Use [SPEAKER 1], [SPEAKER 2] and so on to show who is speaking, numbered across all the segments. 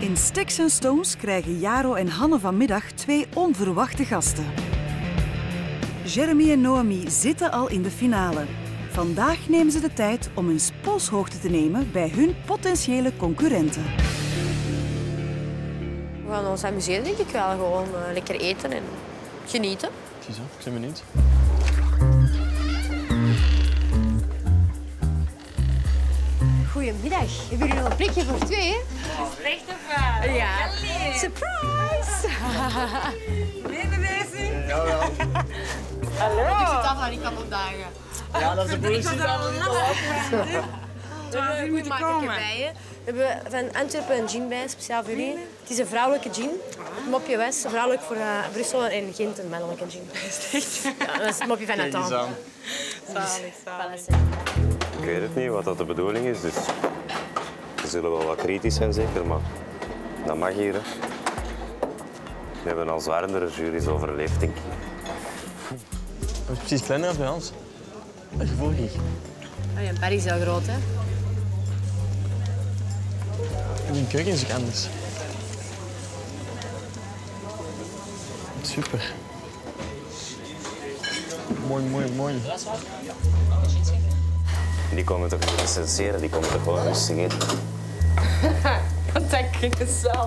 [SPEAKER 1] In Sticks & Stones krijgen Jaro en Hanne vanmiddag twee onverwachte gasten. Jeremy en Noemi zitten al in de finale. Vandaag nemen ze de tijd om eens polshoogte te nemen bij hun potentiële concurrenten.
[SPEAKER 2] We gaan ons amuseren, denk ik wel. Gewoon lekker eten en genieten.
[SPEAKER 3] Ziezo, ik ben benieuwd.
[SPEAKER 2] Goedemiddag. Hebben jullie nog een plekje voor twee? Hè?
[SPEAKER 4] Recht of waar?
[SPEAKER 2] Ja. Surprise!
[SPEAKER 4] Binnenwezen.
[SPEAKER 3] Jawel.
[SPEAKER 4] Hallo.
[SPEAKER 2] Ik zit af waar ik kan opdagen.
[SPEAKER 3] Ja, dat is de politie.
[SPEAKER 4] We moeten komen.
[SPEAKER 2] We hebben van Antwerpen een gin bij, speciaal voor jullie. Het is een vrouwelijke gin. Mopje West, vrouwelijk voor Brussel en Gent een mannelijke gin. Ja, dat is het mopje van
[SPEAKER 3] Kijk eens
[SPEAKER 2] Nathan.
[SPEAKER 3] aan.
[SPEAKER 4] Zalig.
[SPEAKER 5] Ik weet het niet wat dat de bedoeling is, dus we zullen wel wat kritisch zijn zeker, maar dat mag hier. Hè. We hebben al zwaardere jury's overleefd, denk ik.
[SPEAKER 3] Dat is precies kleiner dan bij ons. Dat gevoel ik.
[SPEAKER 2] Oh ja, Parijs is heel groot, hè?
[SPEAKER 3] En die keuken is ook anders. Super. Mooi, mooi, mooi.
[SPEAKER 5] Die komen toch niet recenseren, die komen toch gewoon rustig eten.
[SPEAKER 4] Dat denk ik zelf.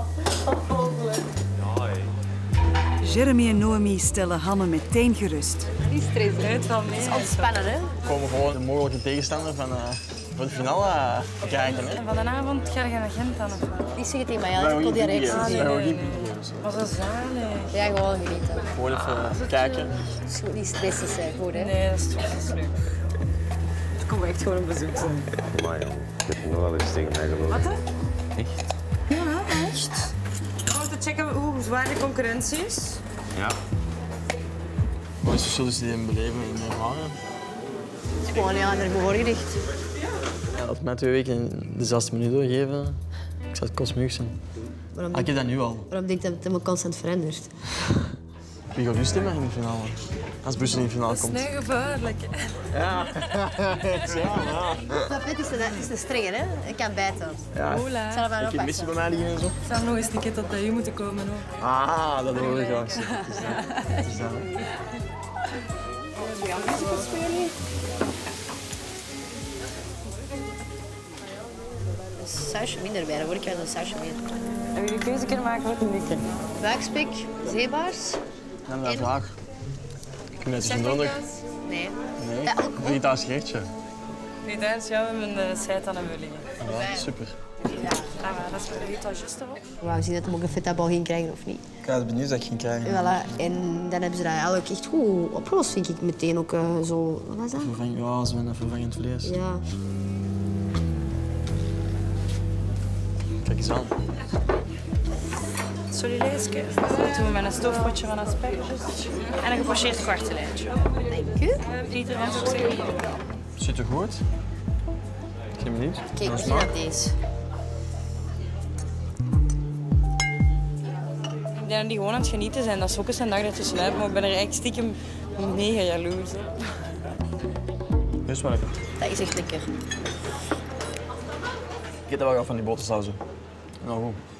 [SPEAKER 1] Jeremy en Noemi stellen Hanne meteen gerust.
[SPEAKER 4] Die stress uit van mij.
[SPEAKER 2] Ontspannen, hè?
[SPEAKER 3] We komen gewoon de mogelijke tegenstander van, voor de finale kijken. Hè.
[SPEAKER 4] En vanavond ga je naar Gent dan of wat?
[SPEAKER 2] Niet zeggen tegen mij, ja, ik wil die reacties zien.
[SPEAKER 4] Wat een zalig.
[SPEAKER 2] Ja, gewoon genieten.
[SPEAKER 3] Gewoon even kijken.
[SPEAKER 2] Het moet niet stressig zijn, goed, hè?
[SPEAKER 4] Nee, dat is toch leuk. Het komt echt gewoon een bezoek zijn.
[SPEAKER 5] Maar joh, je hebt nog wel eens tegen mij gelopen.
[SPEAKER 4] Wat hè?
[SPEAKER 5] Echt?
[SPEAKER 4] Ja, echt. We moeten checken hoe zwaar de concurrentie is.
[SPEAKER 5] Ja.
[SPEAKER 3] Wat is het verschil tussen die beleven en ervaren?
[SPEAKER 2] Het is gewoon heel ander behoorgericht.
[SPEAKER 3] Ja, dat mij 2 weken dezelfde menu doorgeven, ik zou het kostmug zijn. Ik heb dat nu al.
[SPEAKER 2] Waarom denk je dat het helemaal constant verandert?
[SPEAKER 3] Wie gaat u stemmen in de finale? Als Brussel in de finale komt.
[SPEAKER 4] Dat is nu gevaarlijk.
[SPEAKER 3] Ja.
[SPEAKER 2] Dat is een strenge, hè? Ik kan bijten.
[SPEAKER 3] Ja.
[SPEAKER 4] Hola.
[SPEAKER 2] Ik zal er maar
[SPEAKER 3] Heb je missie bij mij liggen en zo?
[SPEAKER 4] Ik zou nog eens een keer tot bij u moeten komen ook.
[SPEAKER 3] Ah, dat hoor ik graag. Het is dat.
[SPEAKER 2] Een sausje minder bij, dan word ik wel een sausje meer.
[SPEAKER 4] Heb je een keuze kunnen maken wat een dikke?
[SPEAKER 2] Buikspek, zeebaars.
[SPEAKER 3] Dan een vraag. Kun je het zo nodig?
[SPEAKER 2] Nee.
[SPEAKER 3] Nee.
[SPEAKER 2] Ja, ook.
[SPEAKER 3] Een Italiaans gerechtje.
[SPEAKER 4] Nee, tijdens jou hebben we een site aan hebben liggen.
[SPEAKER 3] Ja, super.
[SPEAKER 2] Ja.
[SPEAKER 4] Dat is voor de juist erop.
[SPEAKER 2] We gaan zien dat we ook een feta ging krijgen of niet.
[SPEAKER 3] Ik was benieuwd dat ik ging krijgen.
[SPEAKER 2] Voilà. En dan hebben ze dat eigenlijk echt goed opgelost, vind ik. Meteen ook zo... Wat was dat?
[SPEAKER 3] Ja, zo'n vervangend vlees.
[SPEAKER 2] Ja.
[SPEAKER 3] Kijk eens aan.
[SPEAKER 4] Solileesje. Dat doen we met een stoofpotje van asperges. En een gepocheerd kwartelijntje.
[SPEAKER 2] Dank u.
[SPEAKER 4] Pieter van zo'n zeggen.
[SPEAKER 3] Ziet er goed? Ik ben benieuwd.
[SPEAKER 2] Kijk,
[SPEAKER 3] Naar
[SPEAKER 2] begin
[SPEAKER 3] smaak.
[SPEAKER 2] op deze.
[SPEAKER 4] Ik denk dat die gewoon aan het genieten zijn. Dat is ook eens een dag dat je sluipt, maar ik ben er eigenlijk stiekem mega jaloers op.
[SPEAKER 3] Dat is wel lekker.
[SPEAKER 2] Dat is echt lekker.
[SPEAKER 3] Ik eet dat wel graag van die botersaus. Nou goed.